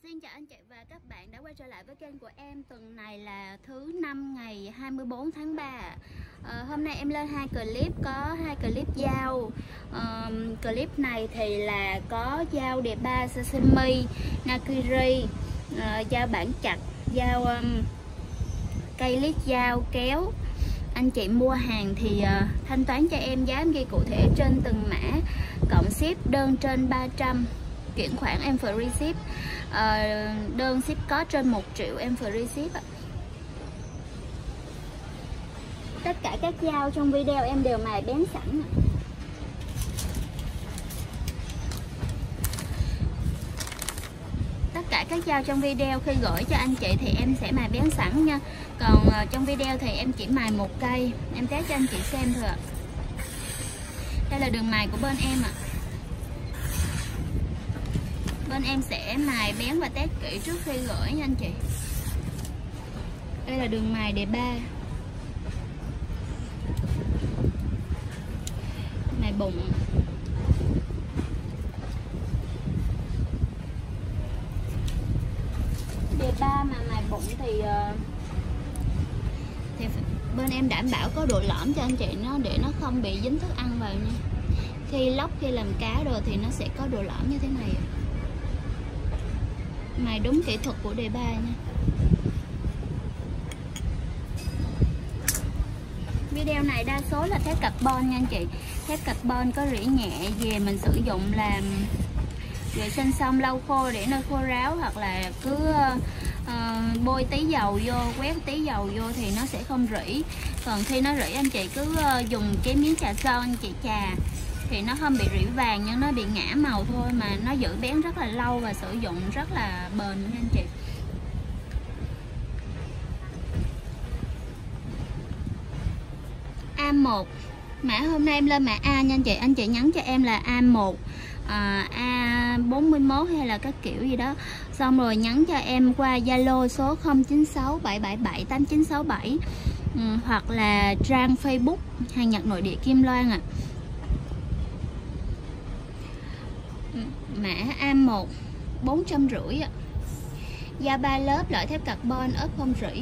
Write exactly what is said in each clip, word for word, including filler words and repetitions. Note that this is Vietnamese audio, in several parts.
Xin chào anh chị và các bạn đã quay trở lại với kênh của em. Tuần này là thứ năm ngày hai mươi tư tháng ba. à, Hôm nay em lên hai clip, có hai clip dao. à, Clip này thì là có dao đề ba sashimi, nakiri, à, dao bản chặt, dao um, cây lít dao kéo. Anh chị mua hàng thì uh, thanh toán cho em, giá em ghi cụ thể trên từng mã, cộng ship đơn trên ba trăm, chuyển khoản em free ship. uh, Đơn ship có trên một triệu em free ship ạ. Tất cả các dao trong video em đều mài bén sẵn. Tất cả các dao trong video khi gửi cho anh chị thì em sẽ mài bén sẵn nha. Còn uh, trong video thì em chỉ mài một cây, em test cho anh chị xem thôi ạ. Đây là đường mài của bên em ạ. Bên em sẽ mài bén và test kỹ trước khi gửi nha anh chị. Đây là đường mài đề ba, mài bụng. Đề ba mà mài bụng thì thì bên em đảm bảo có độ lõm cho anh chị, nó để nó không bị dính thức ăn vào nha. Khi lóc, khi làm cá rồi thì nó sẽ có độ lõm như thế này. Mài đúng kỹ thuật của đề ba nha. Video này đa số là thép carbon nha anh chị. Thép carbon có rỉ nhẹ, về mình sử dụng làm vệ sinh xong lau khô để nơi khô ráo, hoặc là cứ uh, bôi tí dầu vô, quét tí dầu vô thì nó sẽ không rỉ. Còn khi nó rỉ anh chị cứ uh, dùng cái miếng trà son anh chị chà thì nó không bị rỉ vàng, nhưng nó bị ngã màu thôi, mà nó giữ bén rất là lâu và sử dụng rất là bền nha anh chị. A một, mã hôm nay em lên mã A nha anh chị. Anh chị nhắn cho em là A một, à, A bốn mươi mốt hay là các kiểu gì đó, xong rồi nhắn cho em qua Zalo số không chín sáu bảy bảy bảy tám chín sáu bảy, ừ, hoặc là trang Facebook hàng Nhật Nội Địa Kim Loan ạ. À. Mã A một bốn trăm rưỡi ạ. Dao ba lớp, loại thép carbon, ốp không rỉ.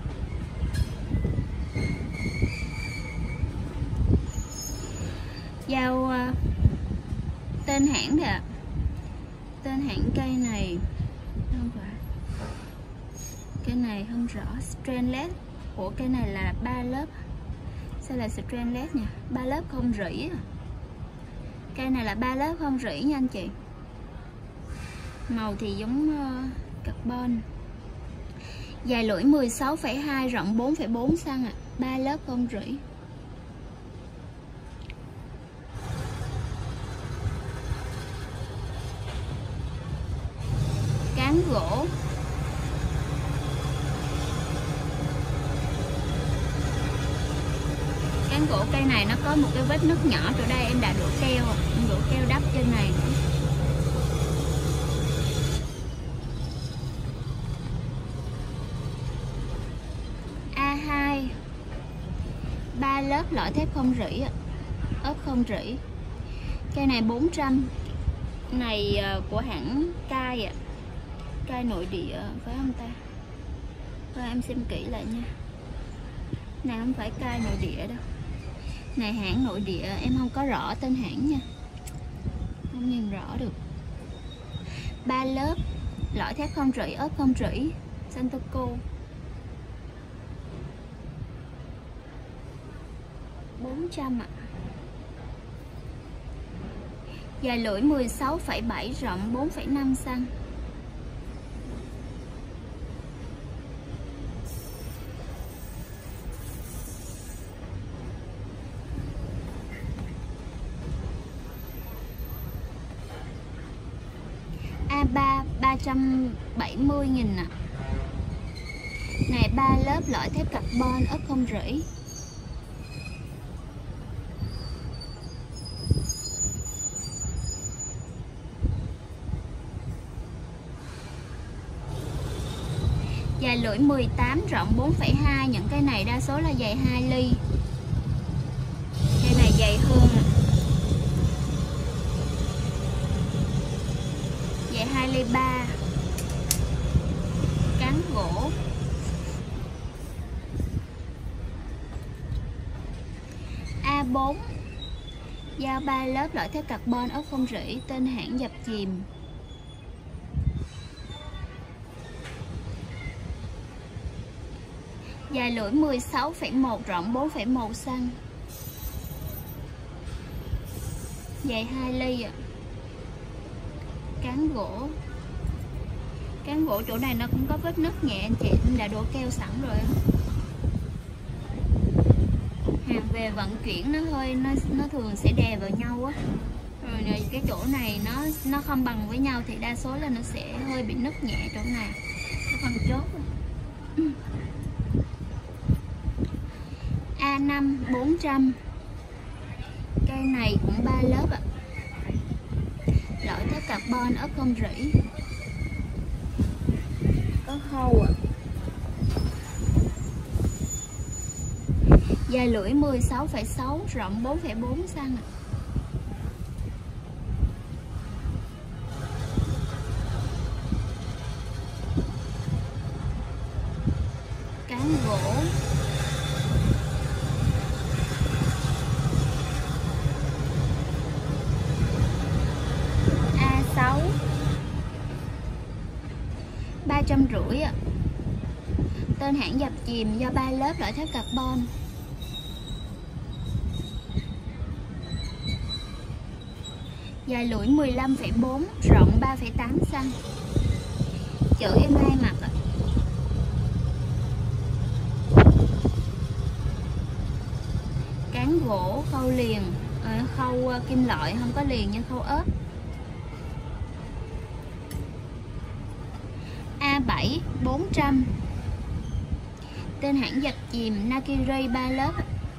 Dao uh, tên hãng ạ. Tên hãng cây này không phải, cây này không rõ. Stainless của cây này là ba lớp. Sao là stainless nha, ba lớp không rỉ. Cây này là ba lớp không rỉ nha anh chị. Màu thì giống uh, carbon. Dài lưỡi mười sáu phẩy hai, rộng bốn phẩy bốn xăng ạ. ba lớp không rỉ. Cán gỗ. Cán gỗ cây này nó có một cái vết nứt nhỏ chỗ đây, em đã đổ keo, em đổ keo đắp trên này nữa. A hai, ba lớp, loại thép không rỉ, ốp không rỉ. Cây này bốn trăm. Này của hãng Cai ạ. Cai nội địa phải không ta? Thôi em xem kỹ lại nha. Này không phải Cai nội địa đâu. Này hãng nội địa, em không có rõ tên hãng nha, không nhìn rõ được. Ba lớp, lõi thép không rỉ, ốp không rỉ, Santoco. bốn trăm ạ. Dài lưỡi mười sáu phẩy bảy, rộng bốn phẩy năm xăng. A ba, ba trăm bảy mươi nghìn ạ. Này ba lớp, lõi thép carbon, ốp không rỉ. Dài lưỡi mười tám, rộng bốn phẩy hai. Những cái này đa số là dày hai ly. Cây này dày hơn, dày hai ly ba. gỗ. A bốn, dao ba lớp, loại thép carbon, ốp không rỉ, tên hãng dập chìm. Dài lưỡi mười sáu phẩy một, rộng bốn phẩy một xăng. Dài hai ly ạ. Cán gỗ. Cán gỗ chỗ này nó cũng có vết nứt nhẹ anh chị, em đã đổ keo sẵn rồi. Hàng về vận chuyển nó hơi nó nó thường sẽ đè vào nhau á. Rồi này, cái chỗ này nó nó không bằng với nhau thì đa số là nó sẽ hơi bị nứt nhẹ chỗ này. Cái phần chốt. A năm bốn trăm. Cây này cũng ba lớp ạ. Loại thép carbon, ốp không rỉ. Có khâu ạ. Dài lưỡi mười sáu phẩy sáu, rộng bốn phẩy bốn xăng ạ. Cán gỗ. A sáu, ba trăm rưỡi ạ. Tên hãng dập chìm, do ba lớp, loại thép carbon. Dài lưỡi mười lăm phẩy bốn, rộng ba phẩy tám xăng. Chữ em hai mặt ạ. Cán gỗ khâu liền, à, khâu kim loại không có liền nhưng khâu ốp. A bảy bốn trăm. Tên hãng dập chìm, Nakiri, ba lớp.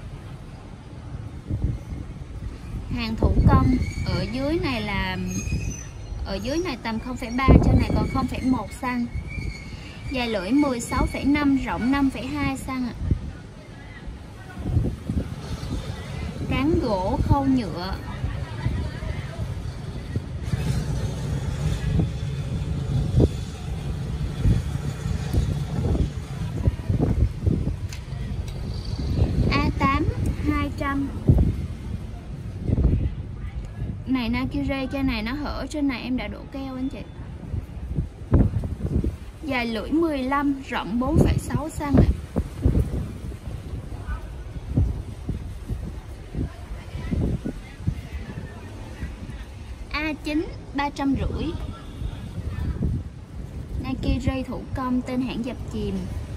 Hàng thủ công. Ở dưới này là ở dưới này tầm không phẩy ba, trên này còn không phẩy một xăng. Dài lưỡi mười sáu phẩy năm, rộng năm phẩy hai xăng ạ. Cán gỗ khâu nhựa. A tám hai trăm. Này Nakiri, trên này nó hở, trên này em đã đổ keo anh chị. Dài lưỡi mười lăm, rộng bốn phẩy sáu xăng ạ. A chín ba trăm rưỡi. Nakiri thủ công, tên hãng dập chìm.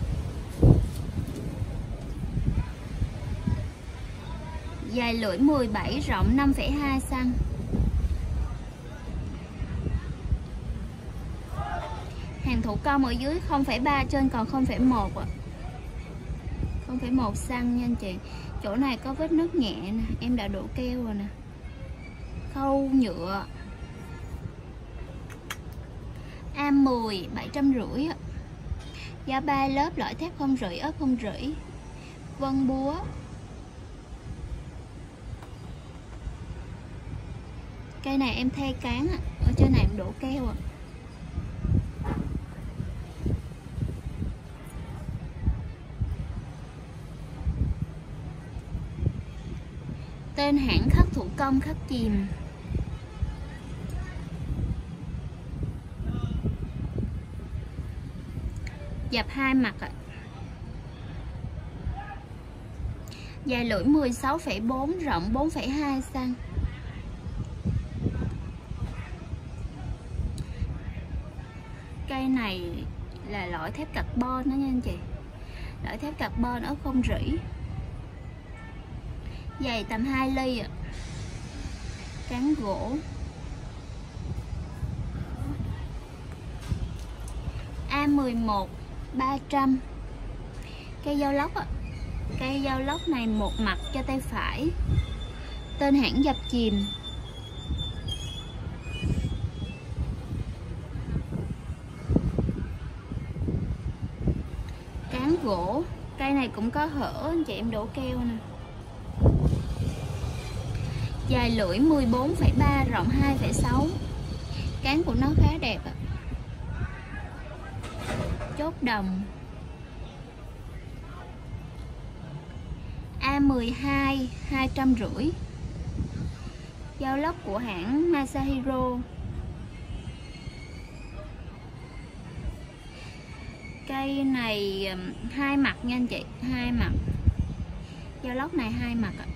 Dài lưỡi mười bảy, rộng năm phẩy hai xăng. Hàng thủ công ở dưới không phẩy ba, trên còn không phẩy một ạ. không phẩy một xăng nha anh chị. Chỗ này có vết nứt nhẹ nè, em đã đổ keo rồi nè. Khâu nhựa. A mười bảy trăm rưỡi ạ. Giá ba lớp, loại thép không rỉ, ốp không rỉ. Vân búa. Cây này em thay cán ạ. Ở trên này em đổ keo ạ. Tên hãng khắc thủ công, khắc chìm. Dập hai mặt ạ. Dài lưỡi mười sáu phẩy bốn, rộng bốn phẩy hai xăng. Cây này là loại thép carbon đó nha anh chị. Loại thép carbon, ốp không rỉ. Dày tầm hai ly ạ. Cán gỗ. A mười một ba trăm. Cây dao lóc ạ. Cây dao lóc này một mặt cho tay phải. Tên hãng dập chìm. Cán gỗ. Cây này cũng có hở anh chị, em đổ keo nè. Dài lưỡi mười bốn phẩy ba, rộng hai phẩy sáu. Cán của nó khá đẹp ạ. Chốt bất đồng. A mười hai hai trăm rưỡi. Dao lóc của hãng Masahiro. Cây này hai mặt nha anh chị, hai mặt. Dao lóc này hai mặt ạ.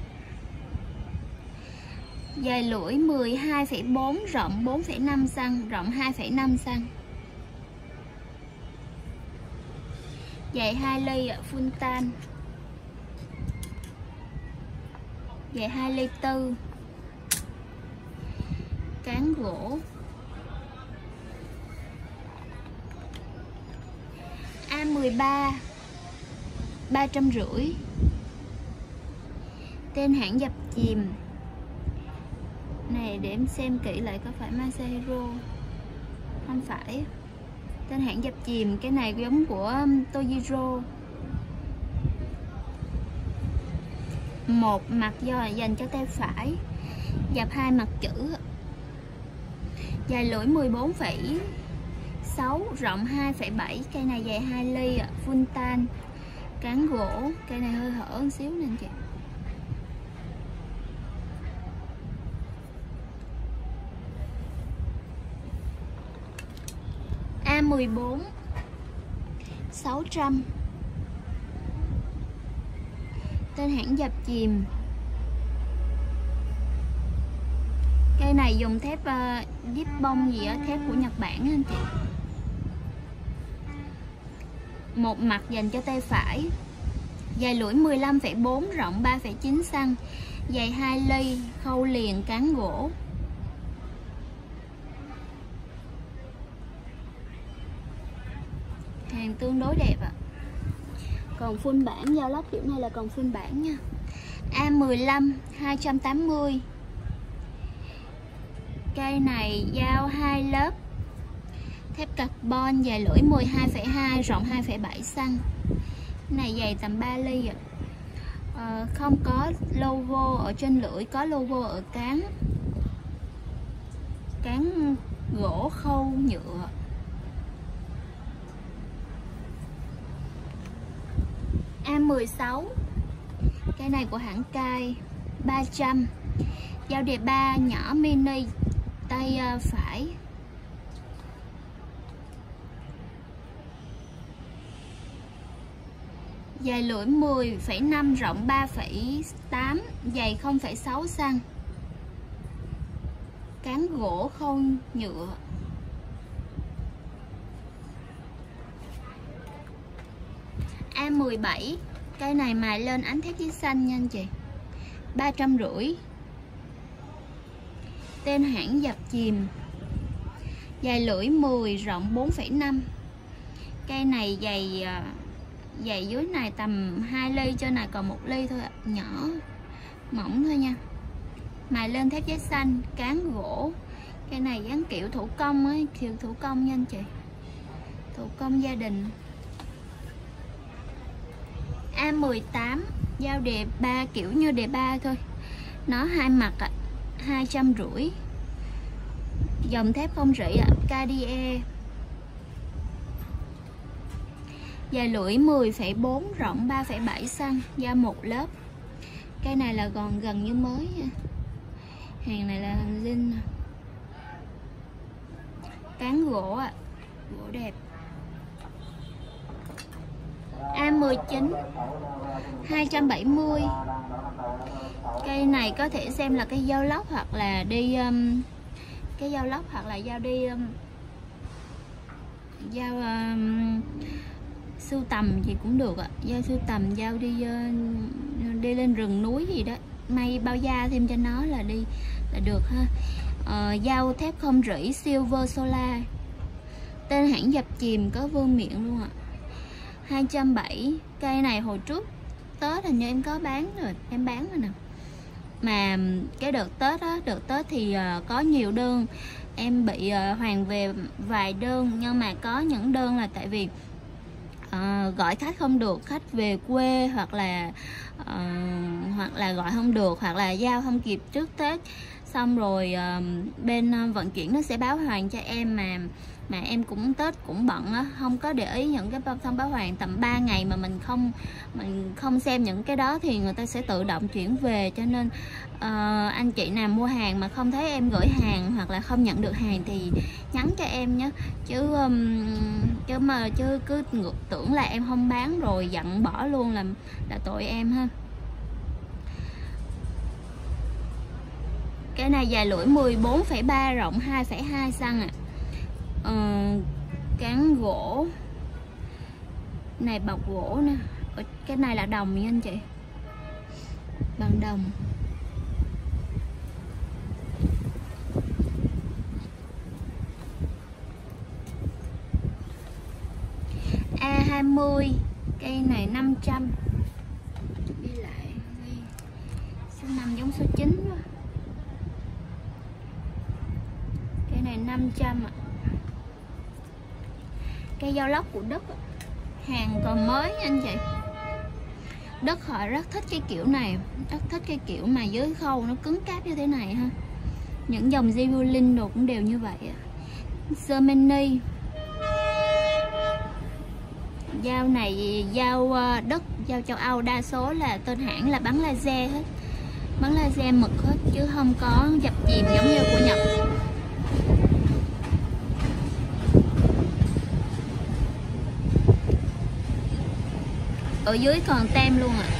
Dài lưỡi mười hai phẩy bốn, rộng bốn phẩy năm xăng-ti-mét, rộng hai phẩy năm xăng-ti-mét. Dài hai ly full tan. Dài hai ly tư. Cán gỗ. A mười ba ba trăm rưỡi. Tên hãng dập chìm. Này để em xem kỹ lại có phải Masahiro. Không phải. Tên hãng dập chìm. Cái này giống của Tojiro. Một mặt do dành cho tay phải. Dập hai mặt chữ. Dài lưỡi mười bốn phẩy sáu, rộng hai phẩy bảy. Cây này dài hai ly, full tan. Cán gỗ. Cây này hơi hở một xíu nè chị. A mười bốn sáu trăm. Tên hãng dập chìm. Cây này dùng thép uh, díp bông gì á, thép của Nhật Bản anh chị. Một mặt dành cho tay phải. Dài lưỡi mười lăm phẩy bốn, rộng ba phẩy chín xăng-ti-mét. Dài hai ly, khâu liền, cán gỗ. Hàng tương đối đẹp ạ. Còn full bản, dao lóc kiểu này là còn full bản nha. A mười lăm hai trăm tám mươi. Cây này dao hai lớp. Thép carbon, dài lưỡi mười hai phẩy hai, rộng hai phẩy bảy xăng-ti-mét. Này dày tầm ba ly ạ. À, không có logo ở trên lưỡi, có logo ở cán. Cán gỗ khâu nhựa. A mười sáu. Cái này của hãng Kai, ba trăm. Dao đề ba nhỏ mini, tay phải. Dài lưỡi mười phẩy năm, rộng ba phẩy tám, dày không phẩy sáu xăng-ti-mét. Cán gỗ khâu nhựa. A mười bảy. Cây này mài lên ánh thép giấy xanh nha anh chị. ba trăm rưỡi. Tên hãng dập chìm. Dài lưỡi mười, rộng bốn phẩy năm. Cây này dày dày dưới này tầm hai ly, trên này còn một ly thôi ạ, nhỏ mỏng thôi nha. Mài lên thép giấy xanh, cán gỗ. Cây này dáng kiểu thủ công ấy, kiểu thủ công nha anh chị. Thủ công gia đình. A mười tám. Dao đề ba kiểu như đề ba thôi. Nó hai mặt ạ, hai trăm rưỡi. Dòng thép không rỉ ạ, Cartier. Dài lưỡi mười phẩy bốn, rộng ba phẩy bảy xăng-ti-mét, dao một lớp. Cây này là còn gần như mới nha. Hàng này là hàng zin. Cán gỗ ạ, gỗ đẹp. A mười chín hai trăm bảy mươi. Cây này có thể xem là cái dao lóc hoặc là đi um, cái dao lóc hoặc là dao đi um, dao um, sưu tầm gì cũng được ạ. Dao sưu tầm, dao đi uh, đi lên rừng núi gì đó, may bao da thêm cho nó là đi là được ha. Uh, dao thép không rỉ Silver Solar. Tên hãng dập chìm, có vương miện luôn ạ. hai trăm bảy mươi. Cây này hồi trước Tết hình như em có bán rồi, em bán rồi nè. Mà cái đợt Tết á, đợt Tết thì uh, có nhiều đơn, em bị uh, hoàn về vài đơn, nhưng mà có những đơn là tại vì uh, gọi khách không được, khách về quê hoặc là uh, hoặc là gọi không được, hoặc là giao không kịp trước Tết, xong rồi uh, bên uh, vận chuyển nó sẽ báo hoàn cho em, mà mà em cũng Tết cũng bận á, không có để ý những cái thông báo hoàn tầm ba ngày mà mình không mình không xem những cái đó thì người ta sẽ tự động chuyển về. Cho nên uh, anh chị nào mua hàng mà không thấy em gửi hàng hoặc là không nhận được hàng thì nhắn cho em nhé, chứ um, chứ mà chứ cứ tưởng là em không bán rồi giận bỏ luôn là là tội em ha. Cái này dài lưỡi mười bốn phẩy ba, rộng hai phẩy hai xăng ạ. À. Ờ, cán gỗ này, bọc gỗ nè. Cái này là đồng nha anh chị, bằng đồng. A hai mươi, cây này năm trăm. Đi lại số năm giống số chín quá. Cây này năm trăm ạ. Cây dao lóc của Đức, hàng còn mới nha anh chị. Đức họ rất thích cái kiểu này, rất thích cái kiểu mà dưới khâu nó cứng cáp như thế này ha. Những dòng Zibulin đồ cũng đều như vậy. Germany. Dao này dao Đức, dao châu Âu, đa số là tên hãng là bắn laser hết, bắn laser mực hết chứ không có dập chìm giống như của Nhật. Ở dưới còn tem luôn ạ. À.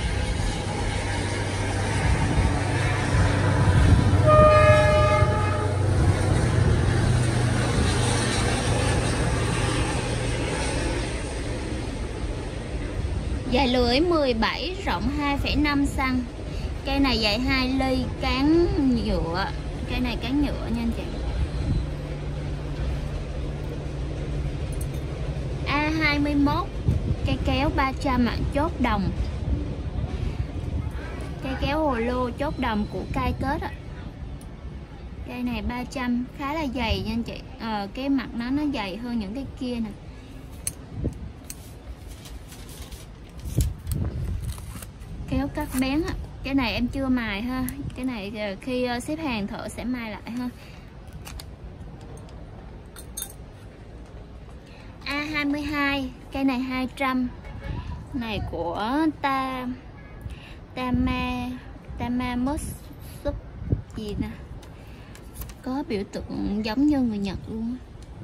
Dài lưỡi mười bảy, rộng hai phẩy năm xăng. Cây này dài hai ly, cán nhựa. Cây này cán nhựa nha anh chị. A hai mươi mốt, cây kéo ba trăm ạ, chốt đồng. Cây kéo hồ lô chốt đồng của Cai Kết ạ. Cây này ba trăm, khá là dày nha anh chị. Ờ, cái mặt nó nó dày hơn những cái kia nè. Kéo cắt bén ạ. Cái này em chưa mài ha. Cái này khi xếp hàng thợ sẽ mài lại ha. A hai mươi hai, cây này hai trăm. Này của ta Tama Tamamus gì nè. Có biểu tượng giống như người Nhật luôn.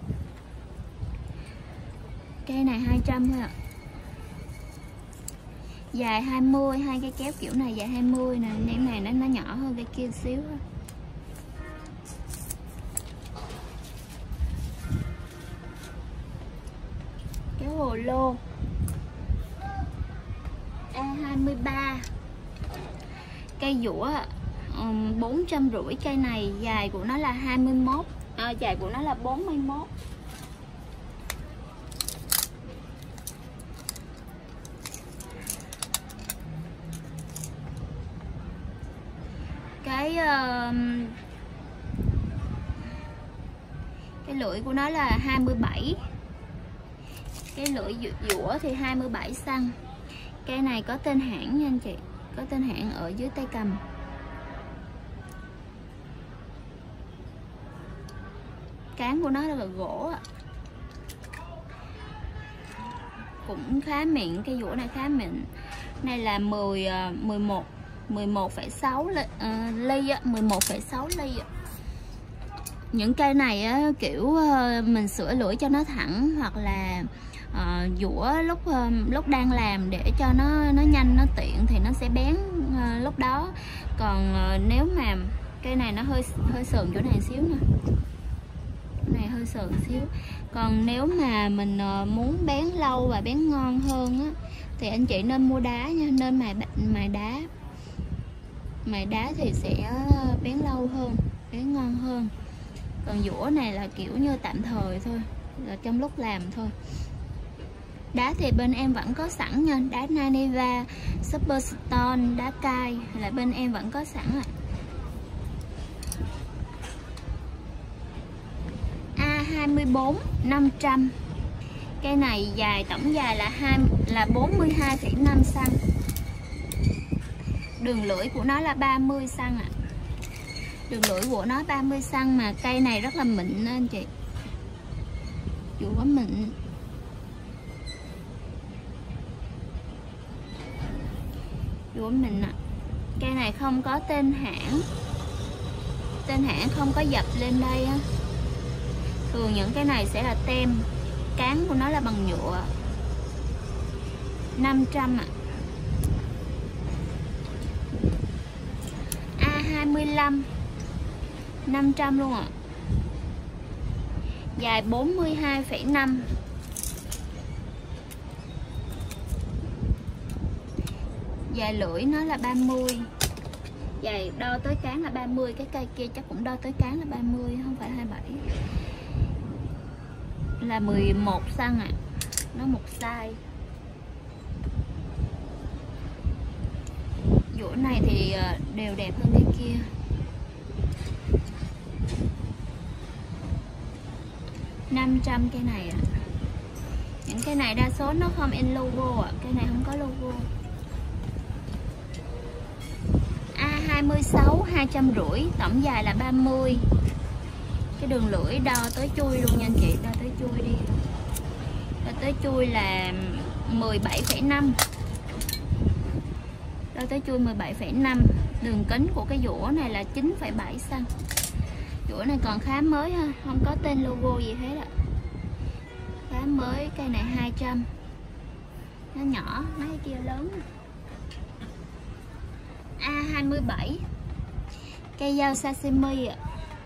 Cây này hai trăm thôi ạ. Dài hai mươi, hai cái kéo kiểu này dài hai mươi nè, cái này nó nó nhỏ hơn cái kia xíu thôi. Kéo hồ lô A hai mươi ba, cây dũa um, bốn trăm rưỡi. Cây này dài của nó là hai mươi mốt, à, dài của nó là bốn mươi mốt. Cái uh, cái lưỡi của nó là hai mươi bảy. Cái lưỡi dũa thì hai mươi bảy xăng. Cây này có tên hãng nha anh chị, có tên hãng ở dưới tay cầm. Cán của nó là gỗ, cũng khá mịn. Cây dũa này khá mịn. Này là mười, mười một, mười một phẩy sáu ly, uh, ly mười một phẩy sáu ly. Những cây này á, kiểu uh, mình sửa lưỡi cho nó thẳng, hoặc là uh, dũa lúc uh, lúc đang làm để cho nó nó nhanh, nó tiện thì nó sẽ bén uh, lúc đó. Còn uh, nếu mà cây này nó hơi hơi sườn chỗ này xíu nè, này hơi sườn xíu. Còn nếu mà mình uh, muốn bén lâu và bén ngon hơn á, thì anh chị nên mua đá nha, nên mài mài đá. Mài đá thì sẽ bén lâu hơn, bén ngon hơn. Còn dũa này là kiểu như tạm thời thôi, là trong lúc làm thôi. Đá thì bên em vẫn có sẵn nha, đá Naniva, Superstone, đá cai là bên em vẫn có sẵn ạ. A hai mươi bốn, năm trăm. Cây này dài, tổng dài là hai là bốn mươi hai phẩy năm xăng. Đường lưỡi của nó là ba mươi xăng ạ. Đường lưỡi của nó ba mươi xăng, mà cây này rất là mịn anh chị. dũa mịn. Dũa mịn ạ. À. Cây này không có tên hãng. Tên hãng không có dập lên đây á. Thường những cái này sẽ là tem. Cán của nó là bằng nhựa. năm trăm ạ. À. A hai mươi lăm năm trăm luôn ạ. À. Dài bốn mươi hai phẩy năm. Dài lưỡi nó là ba mươi. Dài đo tới cán là ba mươi. Cái cây kia chắc cũng đo tới cán là ba mươi, không phải hai mươi bảy. Là mười một xăng ạ. À. Nó một size. Dũa này thì đều đẹp hơn cái kia. năm trăm cây này ạ. À. Những cái này đa số nó không in logo ạ. À. Cái này không có logo. A hai mươi sáu hai trăm rưỡi, tổng dài là ba mươi. Cái đường lưỡi đo tới chui luôn nha anh chị, đo tới chui đi. Đo tới chui là mười bảy phẩy năm. Đo tới chui mười bảy phẩy năm. Đường kính của cái dũa này là chín phẩy bảy xăng. Dũa này còn khá mới ha, không có tên logo gì hết ạ. Khá mới, cây này hai trăm. Nó nhỏ, mấy cái kia lớn. A hai mươi bảy. Cây dao sashimi ạ.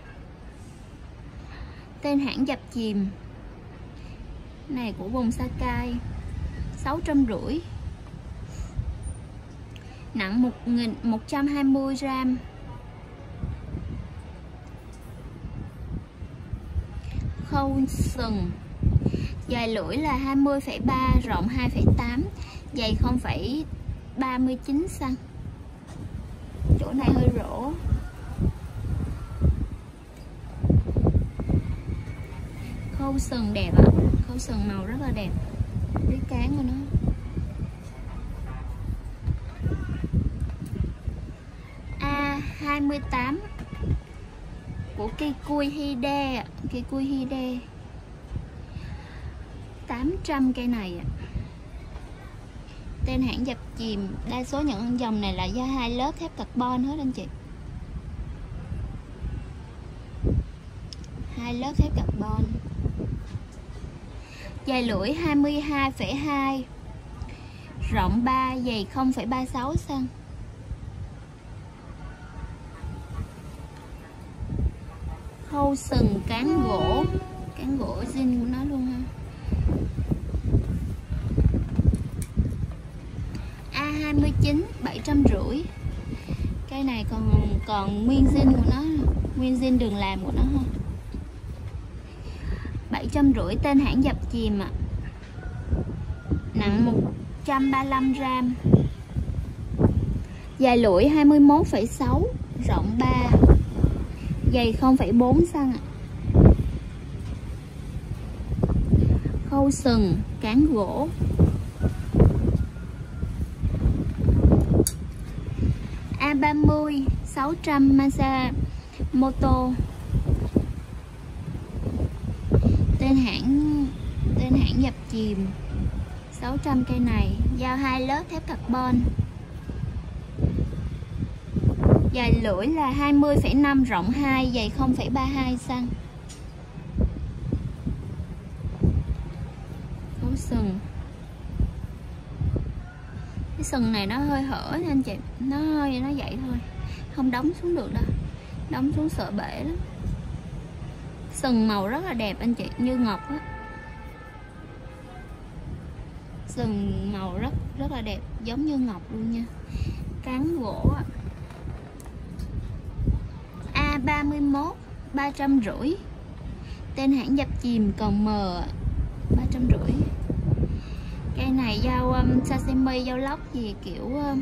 Tên hãng dập chìm. Này của vùng Sakai. sáu trăm rưỡi. Nặng một nghìn một trăm hai mươi gram. Khâu sừng. Dài lưỡi là hai mươi phẩy ba, rộng hai phẩy tám, dày không phẩy ba mươi chín xăng. Chỗ này hơi rỗ. Khâu sừng đẹp ạ. À. Khâu sừng màu rất là đẹp. Cái cán của nó. A hai mươi tám của Kikui Hide. Kikui Hide tám trăm cây này. Tên hãng dập chìm. Đa số những dòng này là do hai lớp thép carbon hết anh chị. Hai lớp thép carbon. Dài lưỡi hai mươi hai phẩy hai, rộng ba, dày không phẩy ba mươi sáu xăng. Khâu sừng cán gỗ. Cán gỗ zin của nó luôn ha. A hai mươi chín bảy trăm rưỡi. Cây này còn còn nguyên zin của nó, nguyên zin đường làm của nó ha. bảy trăm rưỡi, tên hãng dập chìm ạ. À. Nặng một trăm ba mươi lăm gram. Dài lưỡi hai mươi mốt phẩy sáu, rộng ba, dày không phẩy bốn xăng ạ. À. Khâu sừng cán gỗ. A ba mươi sáu trăm Masamoto. Tên hãng tên hãng dập chìm. sáu trăm cây này, dao hai lớp thép carbon. Dài lưỡi là hai mươi phẩy năm, rộng hai, dày không phẩy ba mươi hai xăng. Khấu sừng. Cái sừng này nó hơi hở nha anh chị, nó hơi nó vậy thôi, không đóng xuống được đâu, đóng xuống sợ bể lắm. Sừng màu rất là đẹp anh chị, như ngọc á. Sừng màu rất rất là đẹp, giống như ngọc luôn nha. Cán gỗ á. A ba mươi mốt ba trăm rưỡi. Tên hãng dập chìm còn M ba trăm rưỡi. Cây này dao um, sashimi, dao lóc gì kiểu um,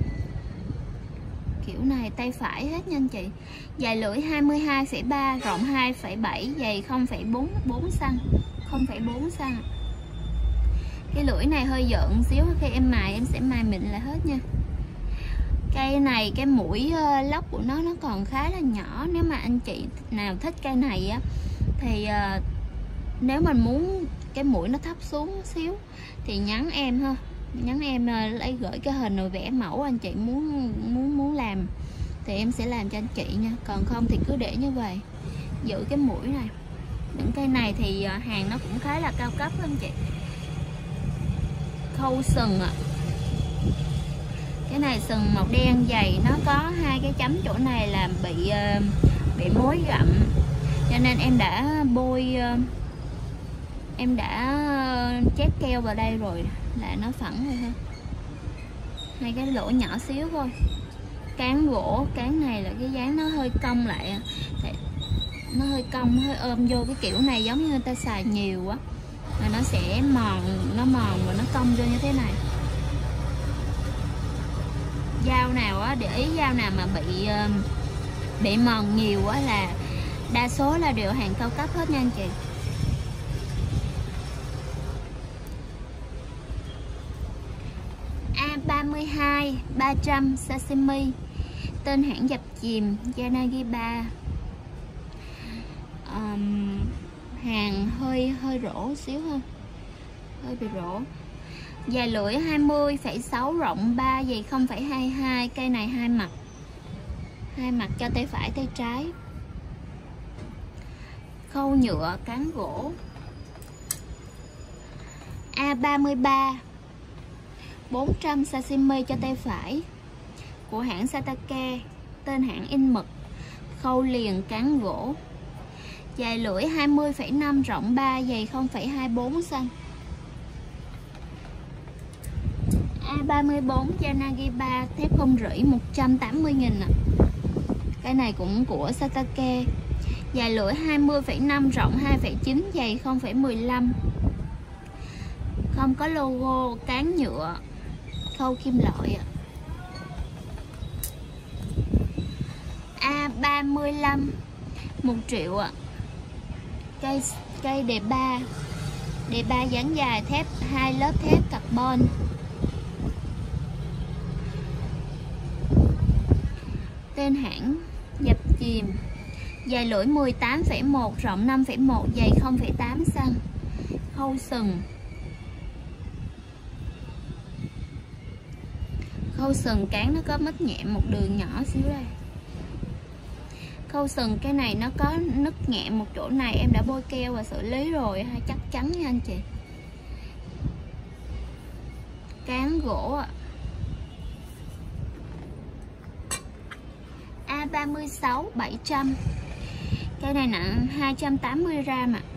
kiểu này tay phải hết nha anh chị. Dài lưỡi hai mươi hai phẩy ba, rộng hai phẩy bảy, dày không phẩy bốn xăng, không phẩy bốn xăng. Cái lưỡi này hơi giận xíu, khi em mài em sẽ mài mịn lại hết nha. Cây này cái mũi uh, lóc của nó nó còn khá là nhỏ. Nếu mà anh chị nào thích cây này á thì uh, nếu mình muốn cái mũi nó thấp xuống xíu thì nhắn em ha, nhắn em lấy gửi cái hình rồi vẽ mẫu anh chị muốn muốn muốn làm thì em sẽ làm cho anh chị nha, còn không thì cứ để như vậy, giữ cái mũi này. Những cây này thì hàng nó cũng khá là cao cấp anh chị. Khâu sừng ạ. À. Cái này sừng màu đen dày, nó có hai cái chấm chỗ này là bị bị mối gặm, cho nên em đã bôi, em đã chét keo vào đây rồi là nó phẳng rồi ha. Hai cái lỗ nhỏ xíu thôi. Cán gỗ, cán này là cái dáng nó hơi cong lại, nó hơi cong, hơi ôm vô cái kiểu này giống như người ta xài nhiều quá, và nó sẽ mòn, nó mòn và nó cong vô như thế này. Dao nào á, để ý dao nào mà bị bị mòn nhiều quá là đa số là đều hàng cao cấp hết nha anh chị. A ba mươi hai ba trăm sashimi, tên hãng dập chìm Yanagiba. Um, hàng hơi hơi rỗ xíu hơn, hơi bị rỗ. Dài lưỡi hai mươi phẩy sáu, rộng ba, dày không phẩy hai hai. Cây này hai mặt, hai mặt cho tay phải tay trái. Khâu nhựa, cán gỗ. A ba mươi ba bốn trăm sashimi cho tay phải, của hãng Satake, tên hãng in mực. Khâu liền, cán gỗ. Dài lưỡi hai mươi phẩy năm, rộng ba, dày không phẩy hai bốn xăng. A ba mươi bốn Yanagiba, thép không rỉ, một trăm tám mươi nghìn ạ. Cái này cũng của Satake. Dài lưỡi hai mươi phẩy năm, rộng hai phẩy chín, dày không phẩy mười lăm. Không có logo, cán nhựa, khâu kim loại ạ. A ba mươi lăm, một triệu ạ. Cây cây đề ba, đề ba dáng dài, thép hai lớp thép carbon. Tên hãng dập chìm. Dài lưỡi mười tám phẩy một, rộng năm phẩy một, dày không phẩy tám xăng. Khâu sừng. Khâu sừng cán nó có mít nhẹ một đường nhỏ xíu đây. Khâu sừng cái này nó có nứt nhẹ một chỗ này, em đã bôi keo và xử lý rồi ha, chắc chắn nha anh chị. Cán gỗ ạ. A ba mươi sáu bảy trăm. Cây này nặng hai trăm tám mươi gram ạ.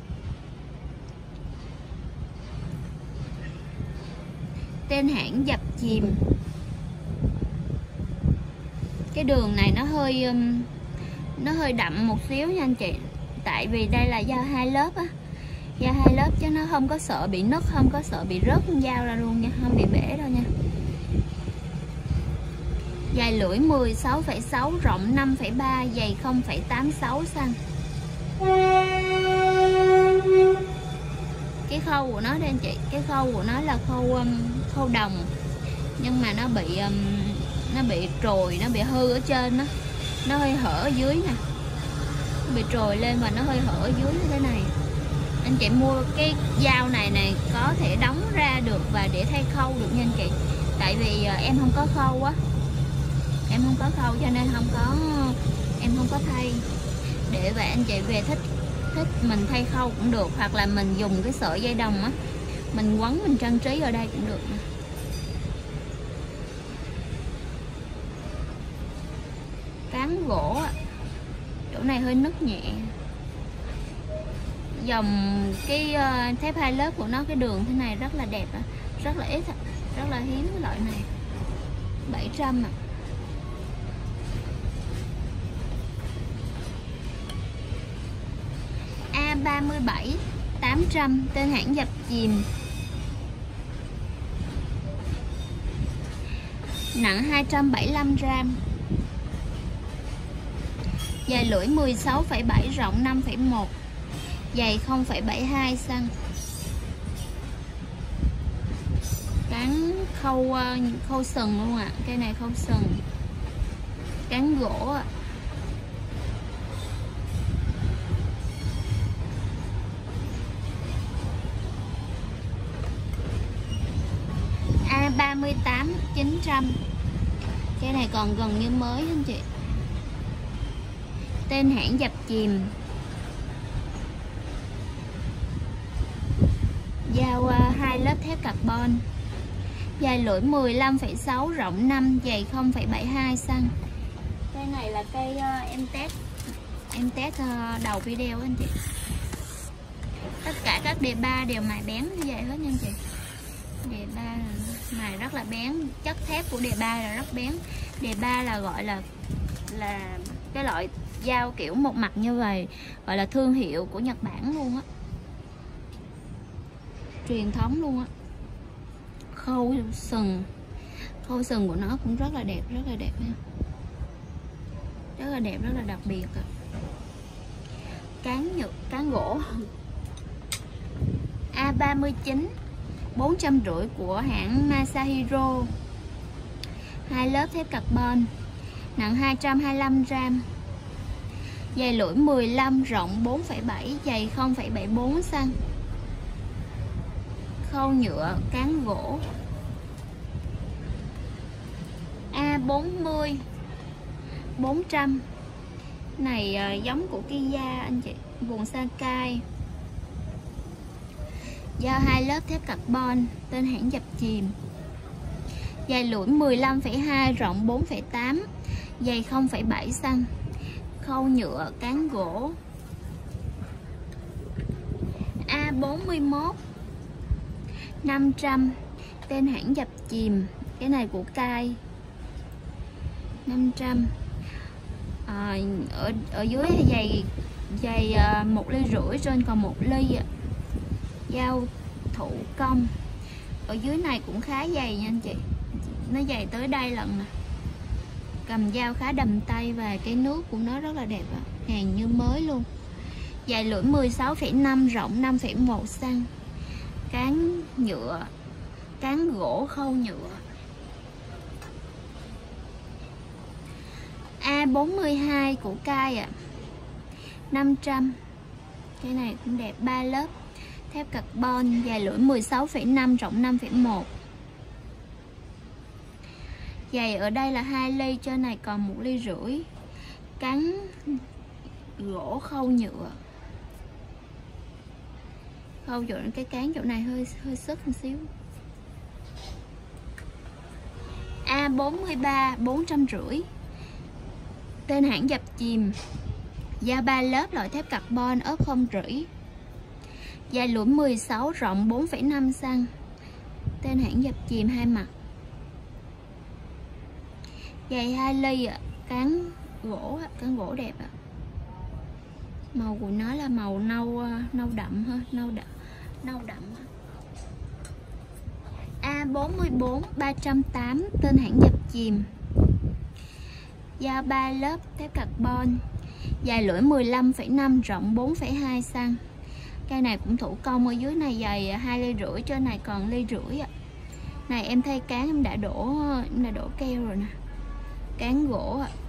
Tên hãng dập chìm. Cái đường này nó hơi nó hơi đậm một xíu nha anh chị, tại vì đây là dao hai lớp á, dao hai lớp chứ nó không có sợ bị nứt, không có sợ bị rớt dao ra luôn nha, không bị bể đâu nha. Dài lưỡi mười sáu phẩy sáu, rộng năm phẩy ba, dày không phẩy tám sáu xăng. Cái khâu của nó đây anh chị, cái khâu của nó là khâu um, khâu đồng, nhưng mà nó bị um, nó bị trồi, nó bị hư ở trên đó, nó hơi hở ở dưới nè, nó bị trồi lên và nó hơi hở ở dưới như thế này. Anh chị mua cái dao này này có thể đóng ra được và để thay khâu được nha anh chị, tại vì uh, em không có khâu á, em không có khâu cho nên không có, em không có thay. Để vậy anh chị về thích thích mình thay khâu cũng được, hoặc là mình dùng cái sợi dây đồng á, mình quấn mình trang trí ở đây cũng được nè. Cán gỗ á, chỗ này hơi nứt nhẹ. Dòng cái uh, thép hai lớp của nó, cái đường thế này rất là đẹp á, rất là ít, rất là hiếm cái loại này. bảy trăm ạ. A ba mươi bảy tám trăm, tên hãng dập chìm. Nặng hai trăm bảy mươi lăm gram. Dài lưỡi mười sáu phẩy bảy, rộng năm phẩy một, dày không phẩy bảy hai xăng. Cán khâu khâu sừng luôn ạ, à. Cây này khâu sừng. Cán gỗ ạ. À. A ba mươi tám chín trăm. Cái này còn gần như mới anh chị. Tên hãng dập chìm. Dao uh, hai lớp thép carbon. Dài lưỡi mười lăm phẩy sáu, rộng năm, dày không phẩy bảy hai xăng. Cây này là cây uh, em test em test uh, đầu video anh chị. Tất cả các đề ba đều mài bén như vậy hết nha anh chị. Đề ba mài rất là bén, chất thép của đề ba là rất bén. Đề ba là gọi là là cái loại dao kiểu một mặt như vậy, gọi là thương hiệu của Nhật Bản luôn á, truyền thống luôn á. Khâu sừng, khâu sừng của nó cũng rất là đẹp, rất là đẹp nha, rất là đẹp, rất là đặc biệt à. Cán nhựa, cán gỗ A ba mươi chín bốn trăm rưỡi của hãng Masahiro. Hai lớp thép carbon, nặng hai trăm hai mươi lăm gam, dài lưỡi mười lăm, rộng bốn phẩy bảy, dày không phẩy bảy bốn xăng. Khâu nhựa, cán gỗ. A bốn mươi bốn trăm. Này uh, giống của Kia anh chị, vùng Sakai. Dao hai lớp thép carbon, tên hãng dập chìm. Dài lưỡi mười lăm phẩy hai, rộng bốn phẩy tám, dày không phẩy bảy xăng. Khâu nhựa, cán gỗ. A bốn mươi mốt năm trăm, tên hãng dập chìm. Cái này của Kai. năm trăm. À, ở ở dưới dày dày một ly rưỡi, trên còn một ly. Dao thủ công. Ở dưới này cũng khá dày nha anh chị, nó dày tới đây lận nè. Cầm dao khá đầm tay và cái nước của nó rất là đẹp ạ, hàng như mới luôn. Dài lưỡi mười sáu phẩy năm, rộng năm phẩy một xăng. Cán nhựa, cán gỗ, khâu nhựa. A bốn mươi hai của Kai ạ, à. năm trăm. Cái này cũng đẹp, ba lớp thép carbon, dài lưỡi mười sáu phẩy năm, rộng năm phẩy một. Dày ở đây là hai ly, trên này còn một ly rưỡi. Cán gỗ, khâu nhựa. Khâu chỗ cái cán chỗ này hơi hơi sức một xíu. A bốn mươi ba bốn trăm rưỡi, tên hãng dập chìm. Dao ba lớp, loại thép carbon, ốp không rỉ. Dài lưỡi mười sáu, rộng bốn phẩy năm xăng. Tên hãng dập chìm, hai mặt. Dày hai ly ạ, cán gỗ, cán gỗ đẹp ạ. Màu của nó là màu nâu nâu đậm ha, nâu đậm, nâu đậm. A bốn mươi bốn ba trăm tám, tên hãng dập chìm. Dao ba lớp thép carbon, dài lưỡi mười lăm phẩy năm, rộng bốn phẩy hai xăng. Cây này cũng thủ công, ở dưới này dày hai ly rưỡi, trên này còn ly rưỡi ạ. Này em thay cán em đã đổ em đã đổ keo rồi nè. Cán gỗ ạ.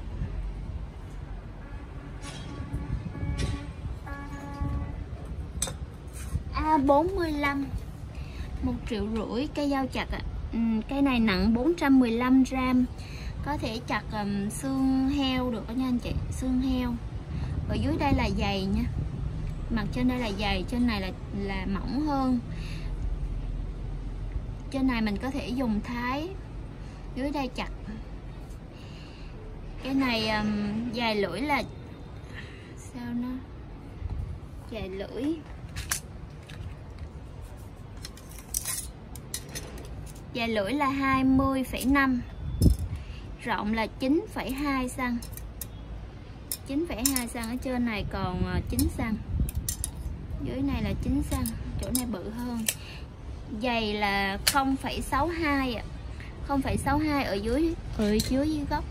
A bốn mươi lăm một triệu rưỡi, cây dao chặt ạ. Ừ, cây này nặng bốn trăm mười lăm gam, có thể chặt um, xương heo được đó nha anh chị, xương heo. Ở dưới đây là dày nha, mặt trên đây là dày, trên này là là mỏng hơn. Trên này mình có thể dùng thái, dưới đây chặt. Cái này um, dài lưỡi là sao nó dài lưỡi dài lưỡi là hai mươi phẩy năm, rộng là chín phẩy hai xăng. chín phẩy hai xăng, ở trên này còn chín xăng, dưới này là chín xăng, chỗ này bự hơn. Dày là không phẩy sáu hai ạ. không phẩy sáu hai ở dưới ở dưới góc.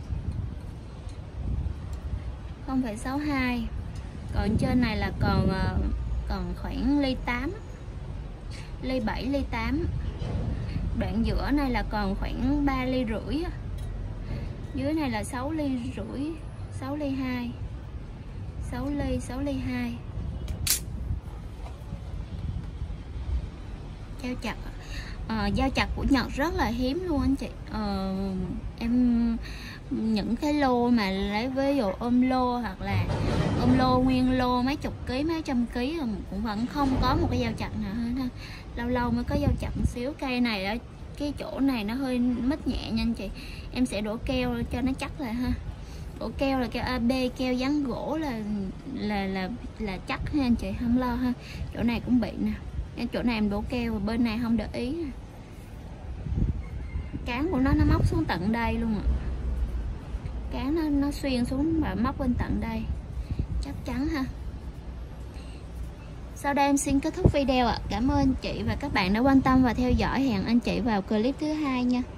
không phẩy sáu hai. Còn trên này là còn còn khoảng ly tám, ly bảy, ly tám. Đoạn giữa này là còn khoảng ba ly rưỡi. Dưới này là sáu ly rưỡi, sáu ly hai, sáu ly, sáu ly hai. Dao chặt uh, dao chặt của Nhật rất là hiếm luôn anh chị. uh, Em những cái lô mà lấy ví dụ ôm lô hoặc là ôm lô nguyên lô mấy chục ký mấy trăm ký cũng vẫn không có một cái dao chặt nào hết ha. Lâu lâu mới có dao chặt một xíu. Cây này đó, cái chỗ này nó hơi mít nhẹ nha anh chị, em sẽ đổ keo cho nó chắc lại ha. Đổ keo là keo a bê, keo dán gỗ là là là là chắc ha anh chị, không lo ha. Chỗ này cũng bị nè, cái chỗ này em đổ keo và bên này không để ý. Cán của nó nó móc xuống tận đây luôn ạ. Cán nó nó xuyên xuống và móc bên tận đây, chắc chắn ha. Sau đây em xin kết thúc video ạ. Cảm ơn chị và các bạn đã quan tâm và theo dõi. Hẹn anh chị vào clip thứ hai nha.